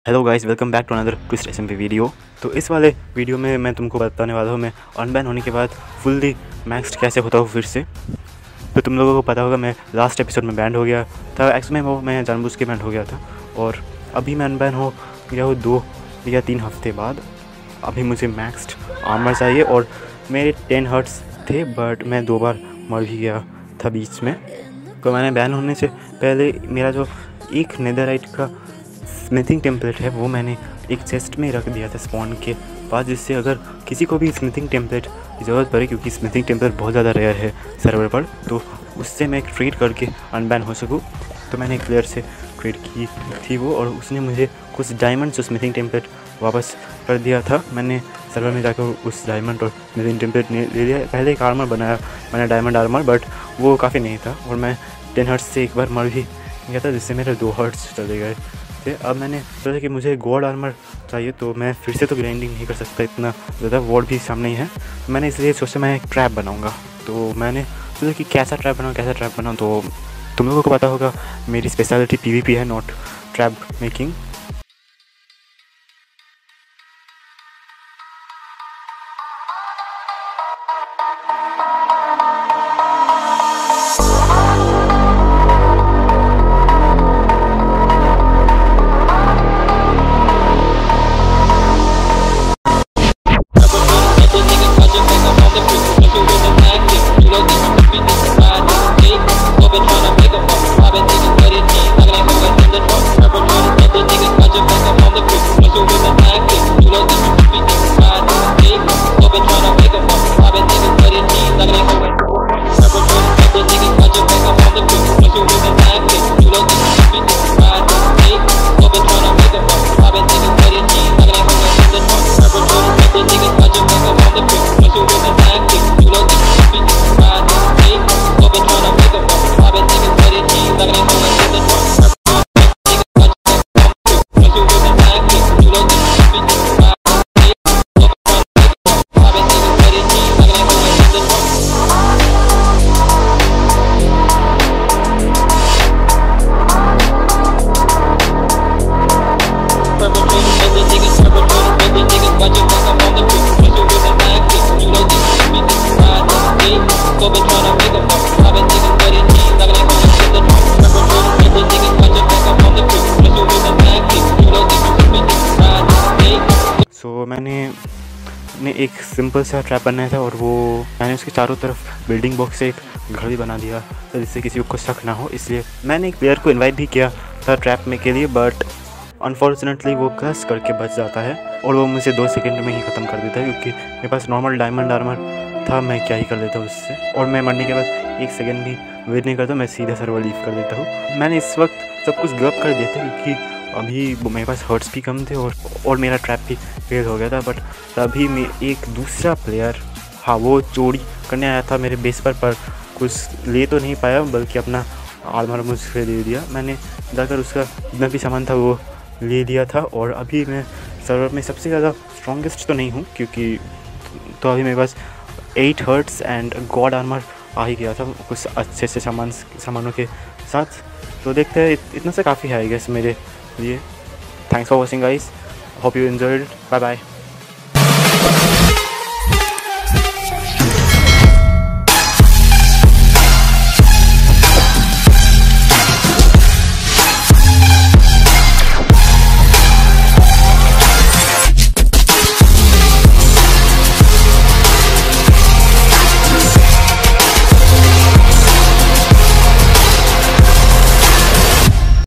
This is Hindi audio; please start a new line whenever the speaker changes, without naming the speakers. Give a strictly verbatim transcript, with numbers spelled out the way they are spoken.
Hello guys, welcome back to another twist SMP video. तो इस वाले वीडियो में मैं तुमको बताने वाला हूँ मैं अनबैन होने के बाद फुल्ली मैक्स्ड कैसे होता हूँ फिर से। तो तुम लोगों को पता होगा मैं लास्ट एपिसोड में बैंड हो गया था। एक्चुअली में वो मैं जानबूझ के बैंड हो गया था और अभी मैं अनबैन हो गया हूँ दो या तीन हफ्ते बाद। अभी मुझे मैक्स्ड आर्मर चाहिए और मेरे टेन हर्ट्स थे बट मैं दो बार मर भी गया था बीच में। तो मैंने बैन होने से पहले मेरा जो एक नेदरराइट का स्मिथिंग टेम्पलेट है वो मैंने एक चेस्ट में रख दिया था स्पॉन के पास, जिससे अगर किसी को भी स्मिथिंग टेम्पलेट की ज़रूरत पड़े, क्योंकि स्मिथिंग टेम्पलेट बहुत ज़्यादा रेयर है सर्वर पर, तो उससे मैं ट्रेड करके अनबैन हो सकूँ। तो मैंने एक प्लेयर से ट्रेड की थी वो, और उसने मुझे कुछ डायमंड जो स्मिथिंग टेम्पलेट वापस कर दिया था। मैंने सर्वर में जाकर उस डायमंड और स्मिथिंग टेम्पलेट ले लिया। पहले एक आर्मर बनाया मैंने, डायमंड आर्मर, बट वो काफ़ी नहीं था और मैं टेन हर्ट्स से एक बार मर भी गया था, जिससे मेरे दो हर्ट्स चले गए थे। अब मैंने सोचा कि मुझे गॉड आर्मर चाहिए, तो मैं फिर से तो ग्राइंडिंग नहीं कर सकता इतना ज़्यादा, वॉर्ड भी सामने ही है। मैंने इसलिए सोचा मैं एक ट्रैप बनाऊंगा। तो मैंने सोचा कि कैसा ट्रैप बनाऊँ कैसा ट्रैप बनाऊँ तो तुम लोगों को पता होगा मेरी स्पेशलिटी पीवीपी है, नॉट ट्रैप मेकिंग। सो मैंने ने एक सिंपल सा ट्रैप बनाया था और वो मैंने उसके चारों तरफ बिल्डिंग बॉक्स से एक घर भी बना दिया था, जिससे किसी को शक ना हो। इसलिए मैंने एक प्लेयर को इनवाइट भी किया था ट्रैप में के लिए, बट अनफॉर्चुनेटली वो क्रश करके बच जाता है और वो मुझे दो सेकंड में ही ख़त्म कर देता है, क्योंकि मेरे पास नॉर्मल डायमंड आर्मर था। मैं क्या ही कर लेता हूँ उससे, और मैं मरने के बाद एक सेकेंड भी वेट नहीं करता, मैं सीधा सर्वर लीव कर देता हूँ। मैंने इस वक्त सब कुछ गिव अप कर दिया था, क्योंकि अभी मेरे पास हर्ट्स भी कम थे और और मेरा ट्रैप भी फेल हो गया था। बट तभी मैं एक दूसरा प्लेयर, हाँ, वो चोरी करने आया था मेरे बेस पर पर कुछ ले तो नहीं पाया, बल्कि अपना आर्मर मुझसे दे दिया। मैंने जाकर उसका जितना भी सामान था वो ले लिया था, और अभी मैं सर्वर में सबसे ज़्यादा स्ट्रॉन्गेस्ट तो नहीं हूँ, क्योंकि तो अभी मेरे पास eight hearts and god armour आ ही गया था कुछ अच्छे से सामान सामानों के साथ। तो देखते हैं, इतना से काफ़ी है आई गेस मेरे लिए। Thanks for watching guys, hope you enjoyed, bye bye.